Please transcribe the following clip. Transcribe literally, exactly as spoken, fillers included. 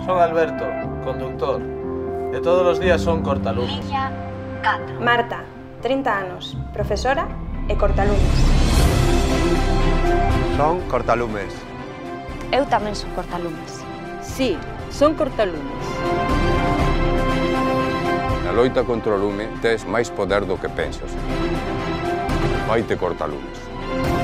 Son Alberto, conductor, e todos os días son cortalumes. Liña catro. Marta, trinta anos, profesora e cortalumes. Son cortalumes. Eu tamén son cortalumes. Sí, son cortalumes. Na loita contra o lume tes máis poder do que pensas. Vaite cortalumes.